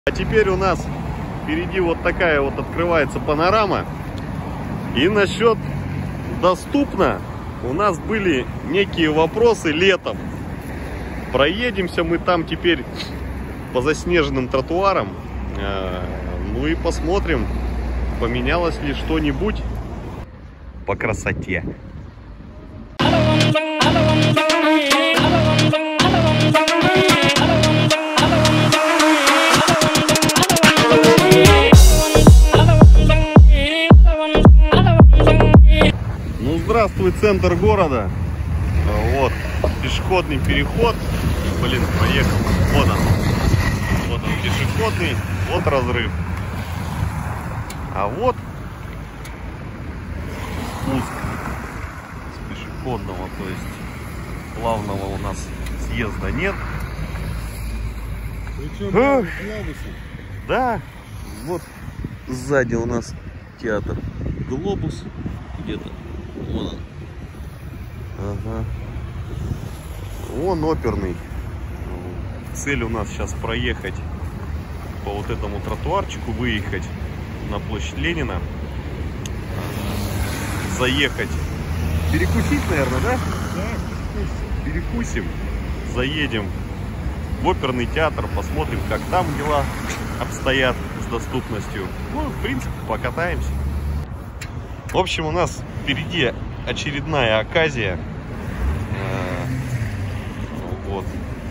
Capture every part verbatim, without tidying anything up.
А теперь у нас впереди вот такая вот открывается панорама. И насчет доступно у нас были некие вопросы летом. Проедемся мы там теперь по заснеженным тротуарам. Ну и посмотрим, поменялось ли что-нибудь по красоте. Ну, здравствуй, центр города. Вот пешеходный переход. Блин, поехал. Вот он. Вот он пешеходный. Вот разрыв. А вот спуск с пешеходного, то есть плавного у нас съезда нет. Ох, да, вот сзади у нас театр Глобус. Где-то вон он. Ага. Вон оперный. Цель у нас сейчас проехать по вот этому тротуарчику, выехать на площадь Ленина, заехать, перекусить, наверное, да? Да, перекусим, заедем в оперный театр, посмотрим, как там дела обстоят с доступностью. Ну, в принципе, покатаемся. В общем, у нас впереди очередная оказия. Вот.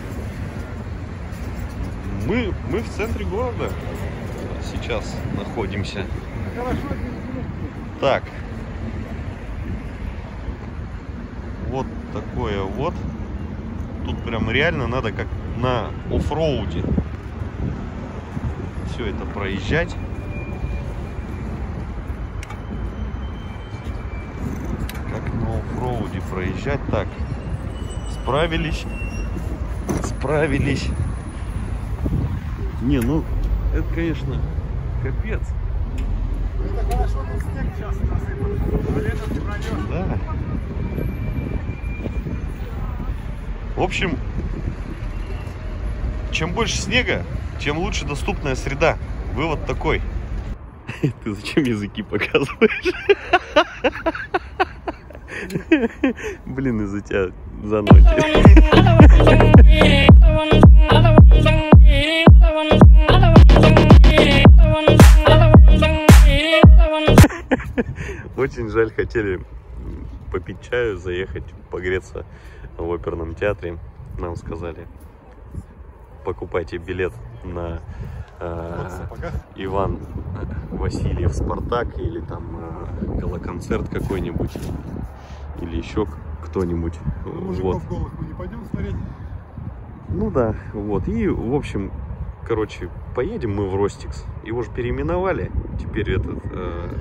Мы, мы в центре города сейчас находимся. Так. Вот такое вот. Тут прям реально надо как на оффроуде все это проезжать. Как на оффроуде проезжать. Так. Справились. Справились. Не, ну, это, конечно, капец. Это хорошо, но снег сейчас насыпан. Летом не пройдешь. Да. В общем, чем больше снега, тем лучше доступная среда. Вывод такой. Ты зачем языки показываешь? Блин, из-за тебя заносит. Очень жаль, хотели попить чаю, заехать, погреться в оперном театре. Нам сказали, покупайте билет на э, Иван Васильев Спартак или там э, галоконцерт какой-нибудь или еще кто-нибудь. Ну, мужиков вот. Голых мы не пойдем смотреть. Ну да, вот. И, в общем, короче, поедем мы в Ростикс. Его же переименовали. Теперь этот... Э...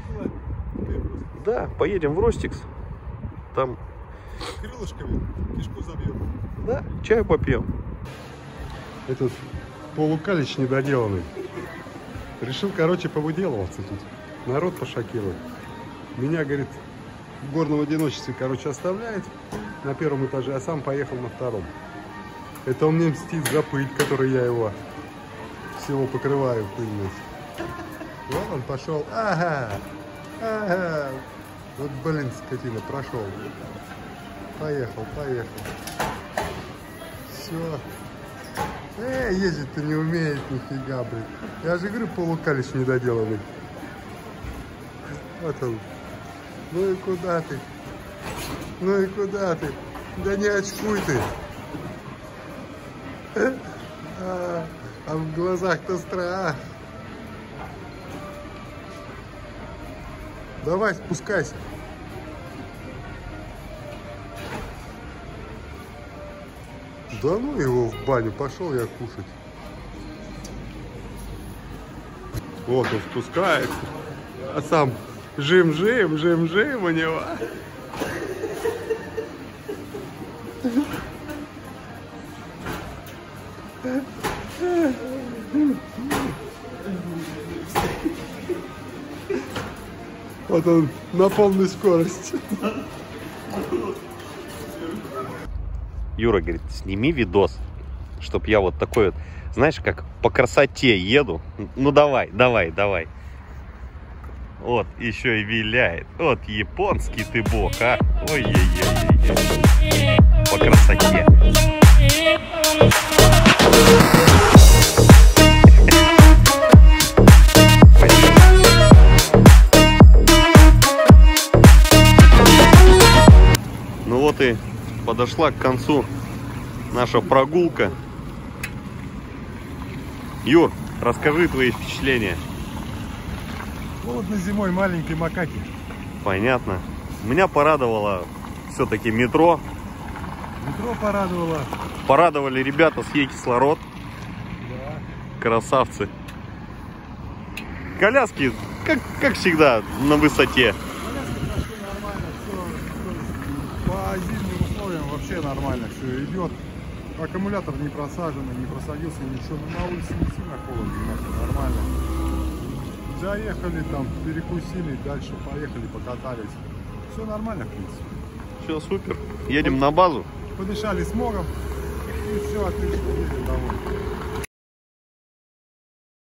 Да, поедем в Ростикс. Там... Крылышками кишку забьем. Да, чаю попьем. Этот полукалич недоделанный. Решил, короче, повыделываться тут. Народ пошокирует. Меня, говорит, в горном одиночестве, короче, оставляет на первом этаже, а сам поехал на втором. Это он мне мстит за пыль, которой я его всего покрываю, пыльность. Вот он пошел. Ага, ага. Вот, блин, скотина, прошел. Поехал, поехал. Все. Э, ездить-то не умеет нифига, блин. Я же говорю, полукалич недоделанный. Вот он. Ну и куда ты? Ну и куда ты? Да не очкуй ты. А, а в глазах-то страх. Давай, спускайся. Да ну его в баню, пошел я кушать. Вот он спускается, а сам жим-жим, жим-жим у него. Вот он на полной скорости. Юра говорит, сними видос, чтоб я вот такой вот знаешь, как по красоте еду. Ну давай, давай, давай. Вот, еще и виляет. Вот японский ты бог, а. Ой-ой-ой-ой. По красоте. Ну вот и подошла к концу наша прогулка. Юр, расскажи твои впечатления. Холодно зимой, маленькие макаки. Понятно. Меня порадовало все-таки метро. Метро порадовало. Порадовали ребята с Е-кислород. Да. Красавцы. Коляски, как, как всегда, на высоте. Коляски прошли нормально, все. По зимним условиям вообще нормально все идет. Аккумулятор не просаженный, не просадился, ничего. Но на улице не сильно холодно, нормально. Заехали там, перекусили, дальше поехали, покатались. Все нормально, в принципе. Все, супер. Едем на базу. Подышали смогом, и все, отлично, едем домой.